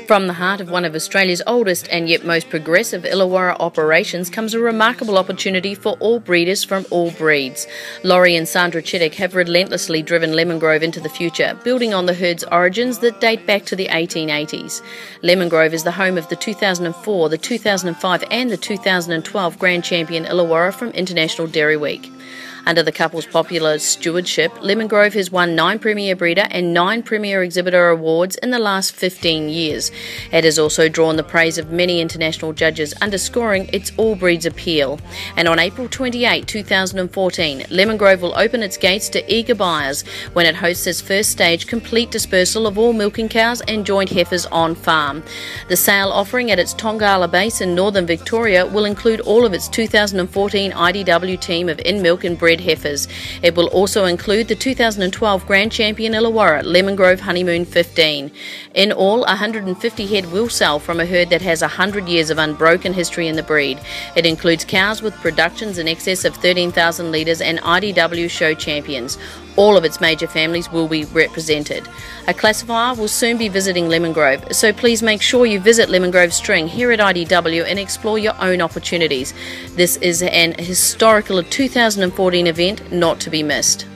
From the heart of one of Australia's oldest and yet most progressive Illawarra operations comes a remarkable opportunity for all breeders from all breeds. Laurie and Sandra Chittick have relentlessly driven Lemon Grove into the future, building on the herd's origins that date back to the 1880s. Lemon Grove is the home of the 2004, the 2005 and the 2012 Grand Champion Illawarra from International Dairy Week. Under the couple's popular stewardship, Lemon Grove has won 9 Premier Breeder and 9 Premier Exhibitor awards in the last 15 years. It has also drawn the praise of many international judges, underscoring its all-breeds appeal. And on April 28, 2014, Lemon Grove will open its gates to eager buyers when it hosts its first stage complete dispersal of all milking cows and joint heifers on farm. The sale offering at its Tongala base in northern Victoria will include all of its 2014 IDW team of in-milk and bred heifers. It will also include the 2012 Grand Champion Illawarra Lemon Grove Honeymoon 15. In all, 150 head will sell from a herd that has 100 years of unbroken history in the breed. It includes cows with productions in excess of 13,000 litres and IDW show champions. All of its major families will be represented. A classifier will soon be visiting Lemon Grove, so please make sure you visit Lemon Grove String here at IDW and explore your own opportunities. This is an historical 2014 event not to be missed.